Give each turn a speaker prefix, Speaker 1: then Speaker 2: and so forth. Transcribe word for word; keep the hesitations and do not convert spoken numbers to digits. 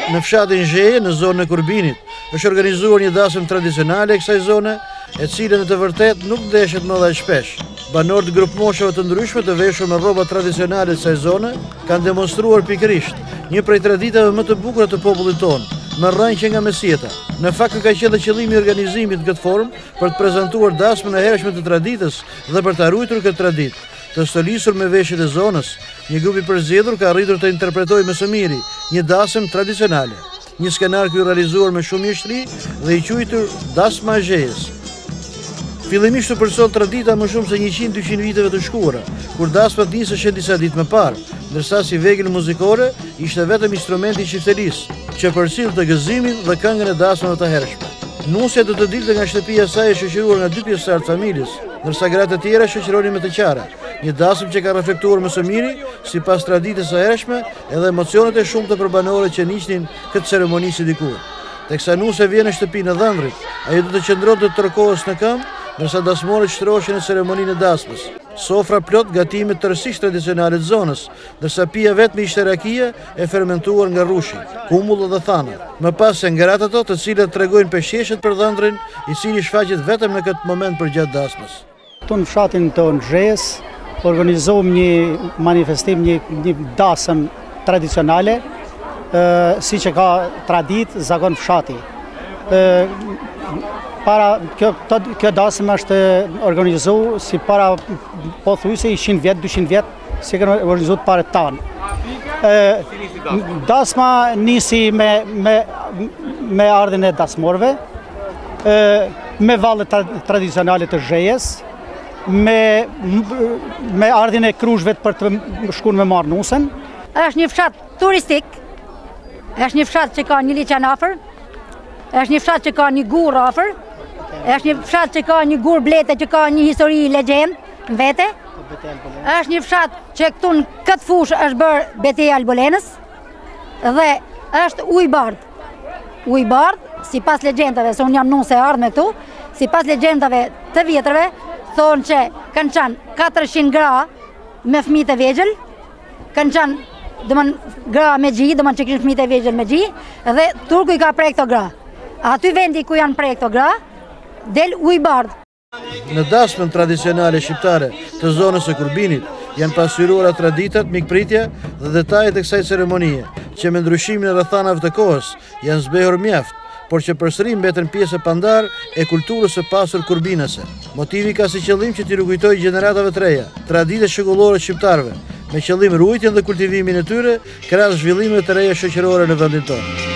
Speaker 1: Në fshatin Zheje, në zonën e Kurbinit, është organizuar një dasëm tradicionale e kësaj zone, e cilën në të vërtet nuk ndeshet më dhe shpesh. Banorët grup moshave të ndryshme të veshur me rroba tradicionale të kësaj zone kanë demonstruar pikërisht një prej traditave më të bukura të popullit tonë, me rrënjë që nga mesjeta. Në fakt ka qenë dhe qëllimi i organizimit në këtë formë për të prezantuar dasmën e hershme të traditës dhe për të ruajtur këtë traditë. Të stolisur me veshjet e zonës, një grup i përzgjedhur ka arritur të interpretojë me së miri një dasëm tradicionale. Një skenar ky realizuar me shumë mjeshtri dhe i quajtur Dasma e Zhejës. Fillimisht u përsol tradita më shumë se njëqind dë dyqind viteve të shkuara, kur dasmat niseshin disa ditë më parë, ndërsa si vegël muzikore ishte vetëm instrumenti i çiftelisë, që përcillte gëzimin dhe këngën e dasmave të hershme. Nusja do të dilte nga shtëpia e saj e shoqëruar nga dy pjesëtar të familjes, ndërsa gratë të tjera shoqëronin me të qara. Një dasëm që ka reflektuar më së miri, sipas traditës së hershme, edhe emocionet e shumta për banorët që niqnin këtë ceremoni si dikur. Teksa nusja vjen në shtëpinë e dhëndrit, ajo do të qëndronte të tërkohës në këmbë, ndërsa dasmorët shtroheshin në ceremoninë e dasmës. Sofra plot gatime tërësisht tradicionale të zonës, ndërsa pija vetëm ishte rakia e fermentuar nga rrushi, kumull dhe thana. Më pas se ngrat ato, të cilat tregojnë peshqeshët për dhëndrin, i cili shfaqet vetëm në këtë moment përgjatë dasmës.
Speaker 2: Këtu në fshatin tonë Zhejës organizohëm një manifestim, një, një dasëm tradicionale, e, si që ka tradit zakon fshati. E, para, kjo, të, kjo dasëm është organizohu si para po thujse i qind vjet, dyqind vjet, si kanë organizohu pare tanë. E, dasma nisi me, me, me ardhin e dasmorve, e, me vallet tra, tradicionale të Zhejës, me, me ardhin e krushve për të shkuar me marrë nusën.
Speaker 3: Është një fshat turistik, është një fshat që ka një liçen afër, është një fshat që ka një gur afër, është një fshat që ka një gur blete që ka një histori legjend në vete. Është një fshat që këtu në këtë fushë është bërë betejë Albolenës dhe është ujë bardh. Ujë bardh, sipas legjendave, se unë jam nuse e ardhme këtu, sipas legjendave të vjetrave, thonë që kanë qanë katërqind gra me fëmijët e vegjël, kanë qanë dëmën gra me gji, dëmën që kishin fëmijët e vegjël me gji, dhe turku i ka prej këto gra. Aty vendi ku janë prej këto gra, del ujë bardh.
Speaker 1: Në dasmën tradicionale shqiptare të zonës së Kurbinit janë pasqyruara traditat, mikpritja dhe detajet e kësaj ceremonie, që me ndryshimin e rrethanave të kohës janë zbehur mjaft, por që përsëri mbeten pjesë e pandar e kulturës së pasur kurbinase. Motivi ka si qëllim që t'i rikujtojë gjeneratave të reja traditë shekullore të shqiptarëve, me qëllim ruajtjen dhe kultivimin e tyre krahas zhvillimeve të reja shoqërore në vendin tonë.